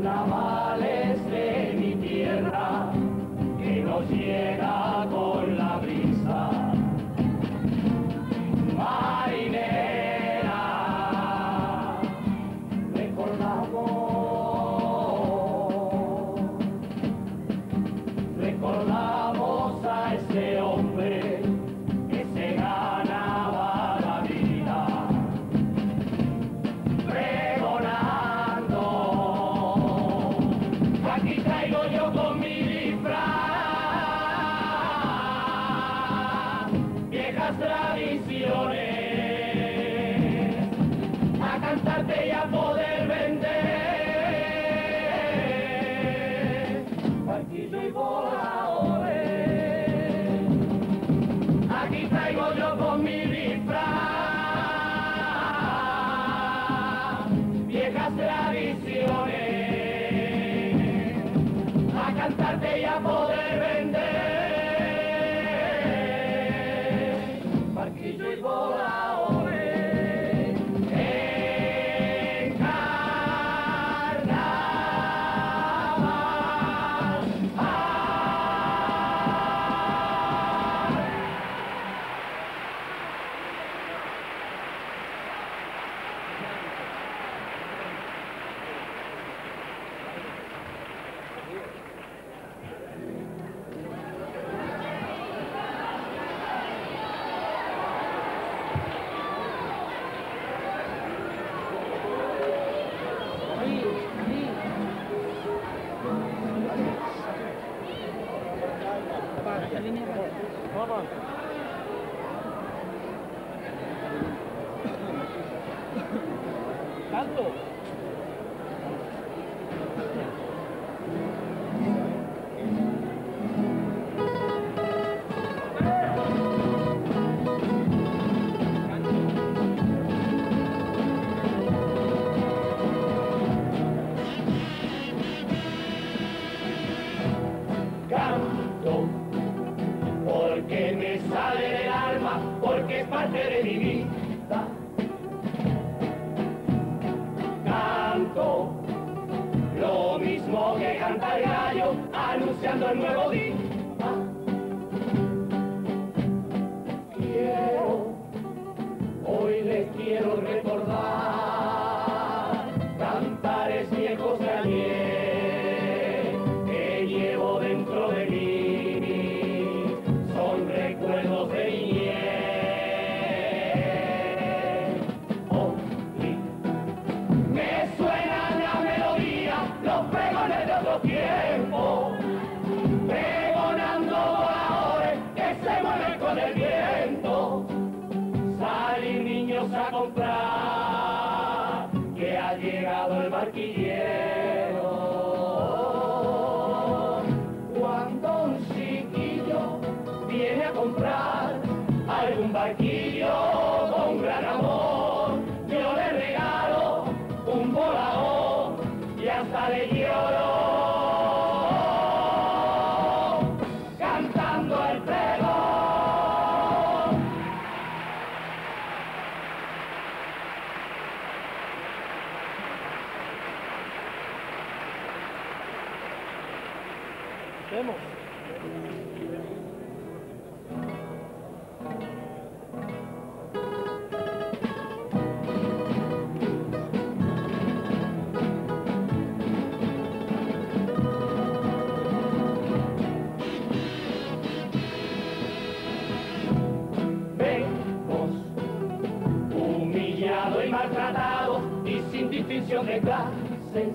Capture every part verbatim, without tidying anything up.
carnavales de mi tierra que nos llega con la brisa marinera. Recordamos, recordamos a ese hombre que se ganaba la vida pregonando. Aquí traigo yo con mi disfraz viejas tradiciones, a cantarte y a poder vender barquillo y voladores. Aquí traigo yo con mi disfraz viejas tradiciones, a cantarte y a poder vender barquillo y voladores. En carnaval, ¡Alto! canto porque me sale del alma, porque es parte de mi vida. Canto lo mismo que canta el gallo anunciando el nuevo día. Quiero, hoy les quiero recordar cantares viejos de ayer que llevo dentro de mí, son recuerdos de niñez. Hoy me suena la melodía, los pregones de otro tiempo, pregonando voladores que se mueven con el viento. Salir niños a comprar, que ha llegado el barquillero. Cuando un chiquillo viene a comprar algún barquillo con gran amor, yo le regalo un volador y hasta le lloro cantando el pregón. Vemos. Vemos humillado y maltratado y sin distinción de clases,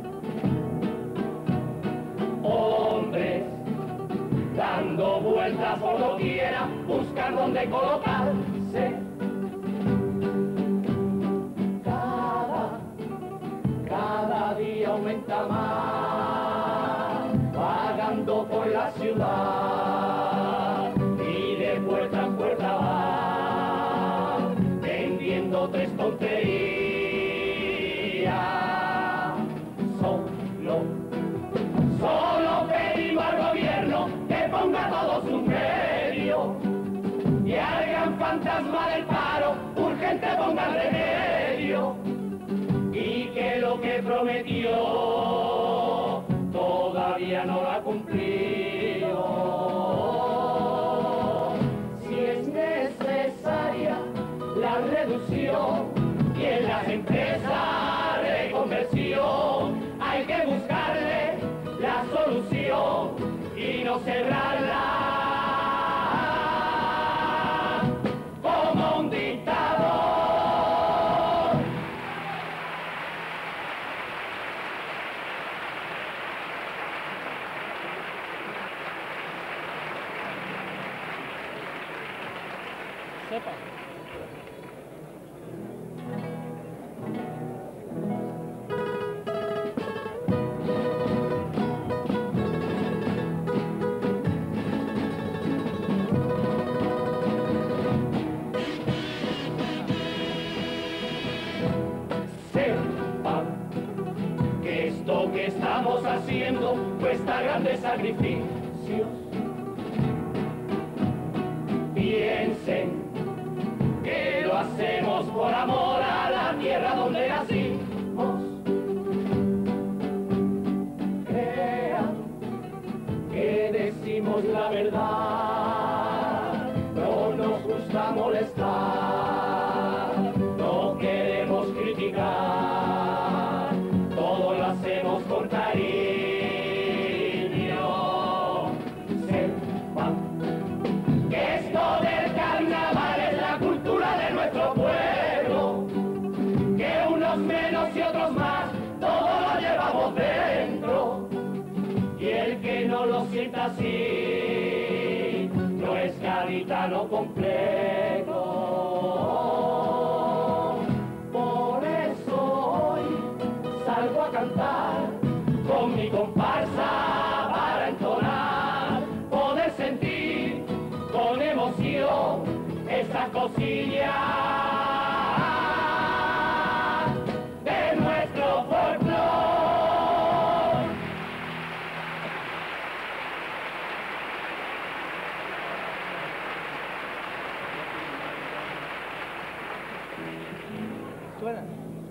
hombres dando vueltas por doquiera, buscan donde colocarse. Cada, cada día aumenta más, vagando por la ciudad y de puerta en puerta va, vendiendo tres tonterías. Solo, solo pedimos al gobierno que ponga todo su medio y al gran fantasma del paro urgente ponga remedio, y que lo que prometió cerrarla como un dictador. Sepa. Que esto que estamos haciendo cuesta grandes sacrificios. Piensen que lo hacemos por amor a la tierra donde nacimos. Crean que decimos la verdad, no nos gusta molestar, no queremos criticar, todo lo hacemos con cariño. Sepan que esto del carnaval es la cultura de nuestro pueblo, que unos menos y otros más, todo lo llevamos dentro, y el que no lo sienta así, no es gaditano completo. Por eso hoy salgo a cantar con mi comparsa para entonar, poder sentir con emoción esa cosilla de nuestro folclore. Suena.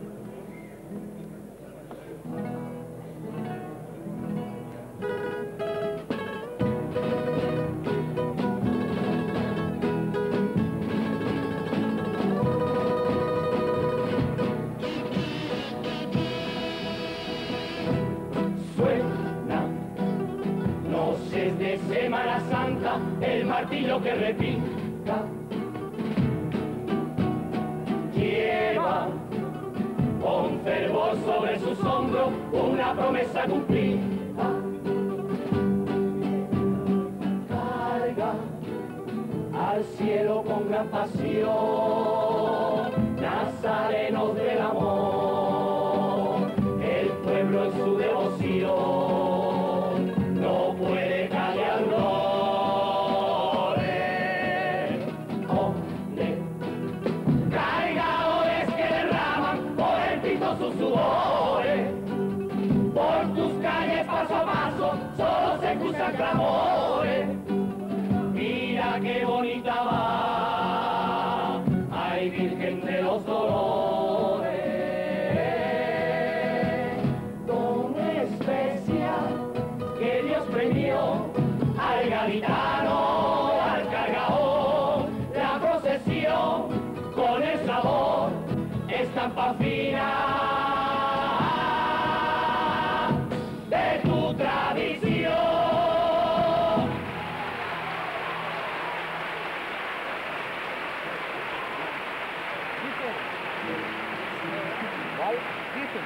Suena noches de Semana Santa, el martillo que repica, lleva con fervor sobre sus hombros una promesa cumplida. Carga al cielo con gran pasión, nazarenos del amor, el pueblo en su devoción no puede callar dolores. Ole, cargadores que derraman por el pito sus sudores, por tus calles paso a paso solo se cruzan clamores. Mira qué bonita va, ay Virgen de los Dolores, don especial que Dios premió al gaditano, al cargador, la procesión con el sabor, estampa fina de tu tradición. ¿Cuál? Dicen.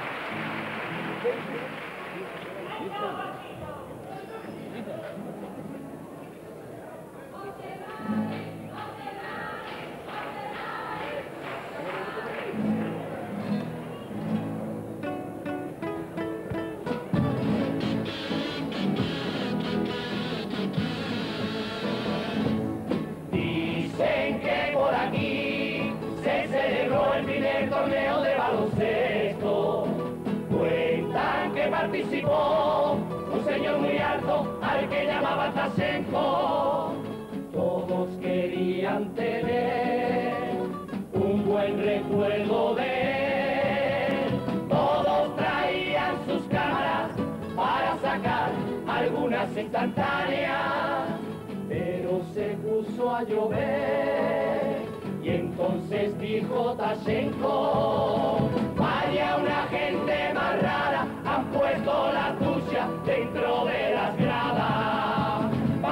Dicen que por aquí se celebró el primer torneo de baloncesto. Cuentan que participó un señor muy alto al que llamaban Tashenko. Todos querían tener un buen recuerdo de él. Todos traían sus cámaras para sacar algunas instantáneas, pero se puso a llover y entonces dijo Tashenko: vaya una gente más rara, han puesto la tuya dentro de las gradas.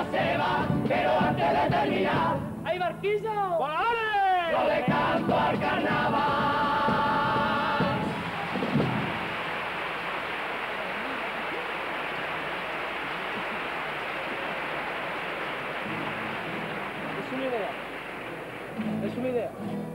se va, pero antes de terminar, ¡Ay, Barquillo! ¡Vale! Yo le canto al carnaval. Es una idea. Es una idea.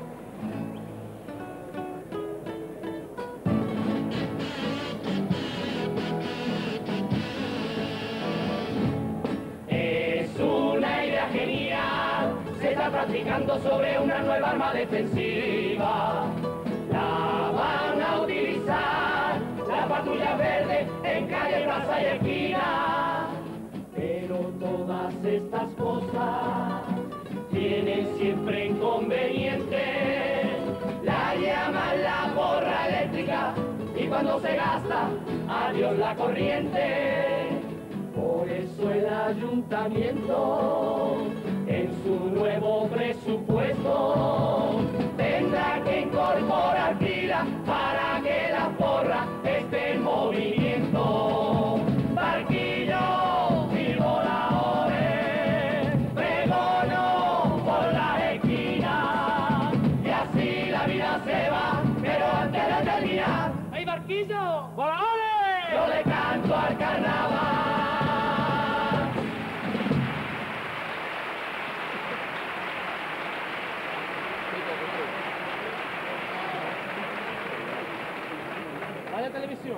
Es una idea genial, se está practicando sobre una nueva arma defensiva. La van a utilizar las patrullas verdes en calle, plaza y esquina. Pero todas estas cosas tienen siempre inconvenientes. La llaman la porra eléctrica y cuando se gasta, adiós la corriente. Por eso el ayuntamiento, en su nuevo presupuesto, tendrá que incorporar pilas para que la porra esté en movimiento. Barquillo y voladores, pregono por la esquina, y así la vida se va, pero antes de terminar, ¡Ay, Barquillo! ¡Voladores! yo le canto al carnaval. Vaya televisión.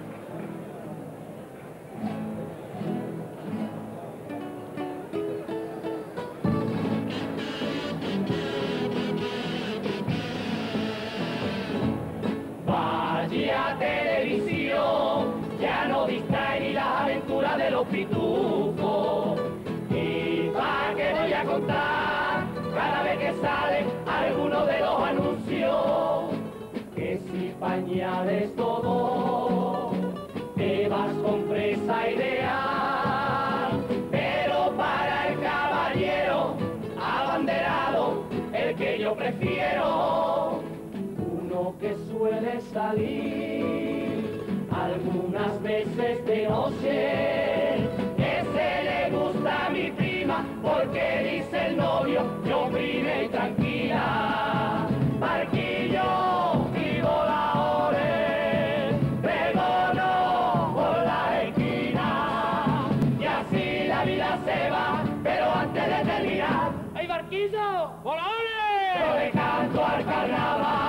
Vaya televisión, ya no distrae ni las aventuras de los pitufos. Y pa' que voy a contar, cada vez que sale alguno de los anuncios, que si pañales todo, te vas con presa ideal. Pero para el caballero abanderado, el que yo prefiero, uno que suele salir algunas veces de noche, ese le gusta a mi prima porque dice el novio, yo prime y tranquila. Barquillo y voladores, pregono por la esquina, y así la vida se va, pero antes de terminar, ¡Ay, Barquillo! ¡Voladores! yo le canto al carnaval.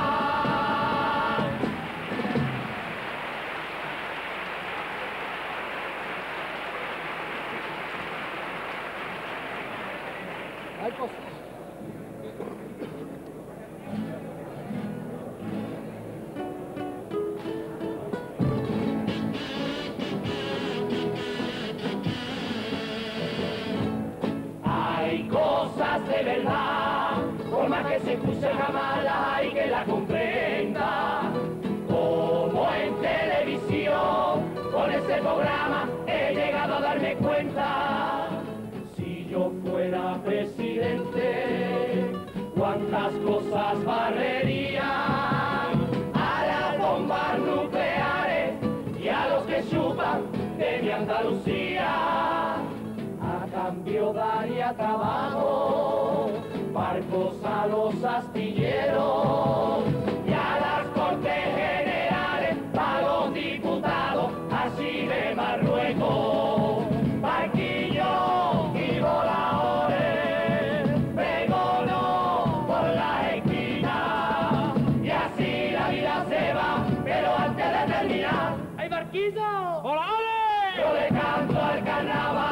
Hay cosas. Hay cosas de verdad, por más que se escuche jamás las hay que la comprenda. Como en televisión, con ese programa he llegado a darme cuenta. Si yo fuera presidente, cuántas cosas barrería a las bombas nucleares y a los que chupan de mi Andalucía. A cambio daría trabajo, barcos a los astilleros y a las cortes generales, a los diputados así de Marruecos. Barquillo y voladores, pregono por la esquina, y así la vida se va, pero antes de terminar, ¡Ay, Barquillo! ¡Voladores! yo le canto al carnaval.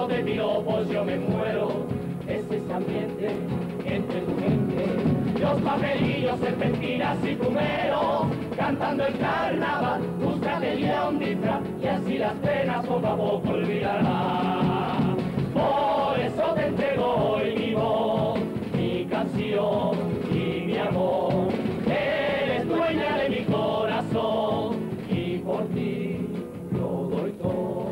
hablando de piropos yo me muero. Es ese ambiente entre tu gente, los papelillos, serpentinas y fumeros, cantando el carnaval, búscate ya un disfraz y así las penas poco a poco olvidarás. Por eso te entrego hoy mi voz, mi canción y mi amor. Eres dueña de mi corazón y por ti lo doy todo.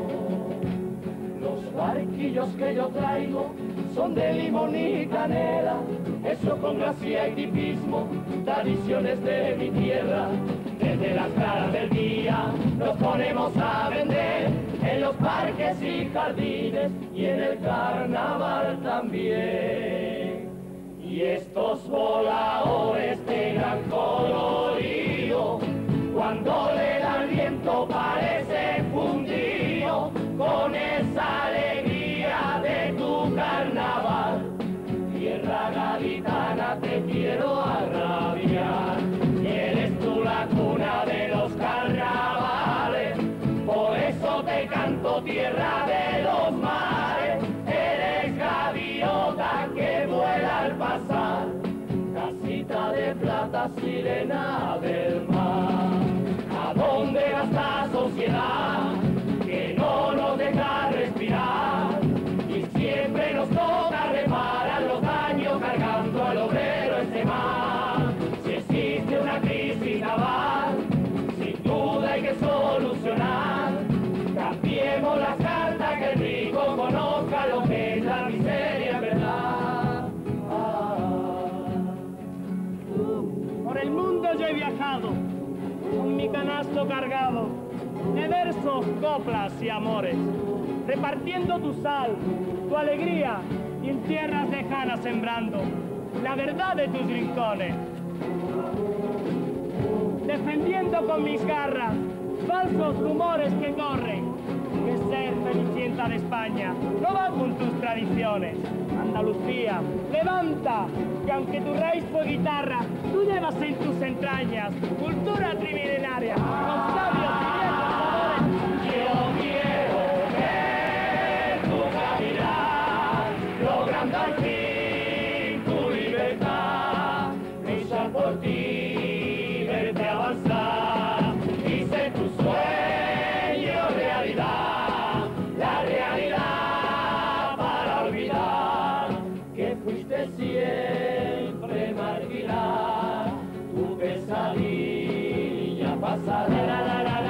Los barquillos que yo traigo son de limón y canela, eso con gracia y tipismo, tradiciones de mi tierra. Desde las claras del día nos ponemos a vender en los parques y jardines y en el carnaval también. Y estos voladores de gran colorido, cuando le dan viento parecen fundido con esa alegría de tu carnaval. Tierra gaditana, te quiero arrabiar, y eres tú la cuna de los carnavales, por eso te canto tierra de los mares. Eres gaviota que vuela al pasar, casita de plata, sirena del mar. ¿A dónde va esta sociedad que no nos deja respirar? Y siempre nos toca reparar los daños cargando al obrero ese mar. Si existe una crisis naval, sin duda hay que solucionar. Cambiemos las cartas, que el rico conozca lo que es la miseria en verdad. Ah, uh. Por el mundo yo he viajado, con mi canasto cargado de versos, coplas y amores, repartiendo tu sal, tu alegría y en tierras lejanas sembrando la verdad de tus rincones. Defendiendo con mis garras falsos rumores que corren, que ser Cenicienta de España no va con tus tradiciones. Andalucía, levanta, que aunque tu raíz fue guitarra, tú llevas en tus entrañas cultura trimilenaria, con sabios y viejos sabores. yo quiero ver tu caminar, logrando al fin tu libertad, luchar por ti, verte avanzar y ser tu sueño realidad, la realidad para olvidar que fuiste siempre marginal, tu pesadilla pasará.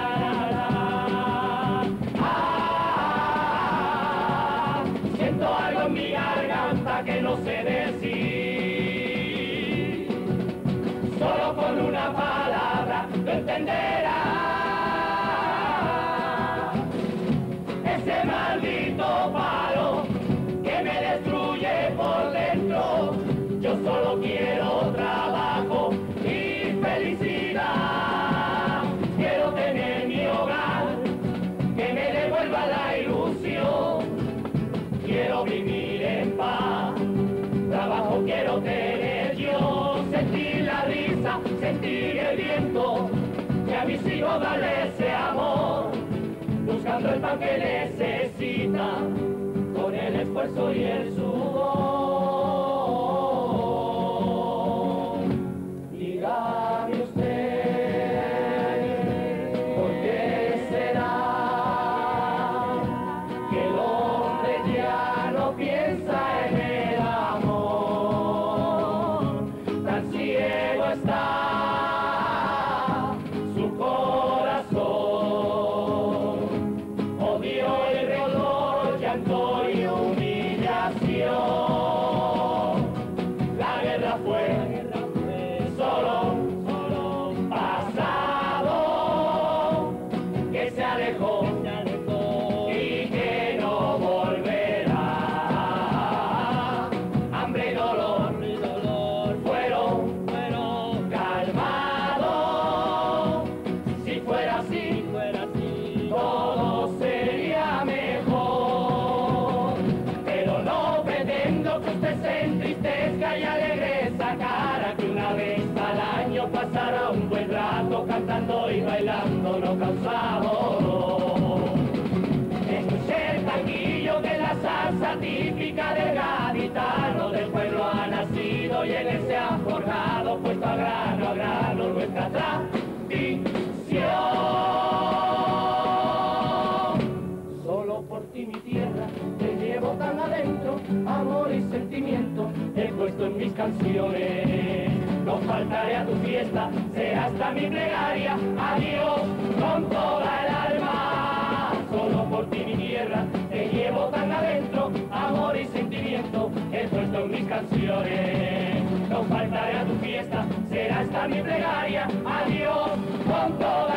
Mi garganta que no sé decir, solo con una palabra lo entenderás. Ese maldito palo que me destruye por dentro, yo solo quiero trabajo y felicidad. Quiero tener mi hogar, que me devuelva la ilusión. Quiero vivir en paz, trabajo quiero tener yo, sentir la risa, sentir el viento, que a mis hijos darle ese amor, buscando el pan que necesitan, con el esfuerzo y el sudor. Dígame usted, ¿por qué será que el hombre ya no piensa en el amor? Tan ciego está su corazón. Odio el dolor, llanto y humillación. La guerra fue solo, solo pasado, que se alejó y que no volverá. Hambre y dolor fueron calmados. Si fuera así, todo sería mejor. Pero no pretendo que usted se entristezca y alegre esa cara, que una vez al año pasará un buen rato cantando y bailando no causado. Escuché el tanguillo de la sala típica del gaditano, del pueblo ha nacido y en él se ha forjado, puesto a grano a grano nuestra tradición. Solo por ti mi tierra te llevo tan adentro, amor y sentimiento he puesto en mis canciones. No faltaré a tu fiesta, será hasta mi plegaria, adiós con toda el alma. Solo por ti mi tierra te llevo tan adentro, amor y sentimiento he puesto en mis canciones. No faltaré a tu fiesta, será hasta mi plegaria, adiós con toda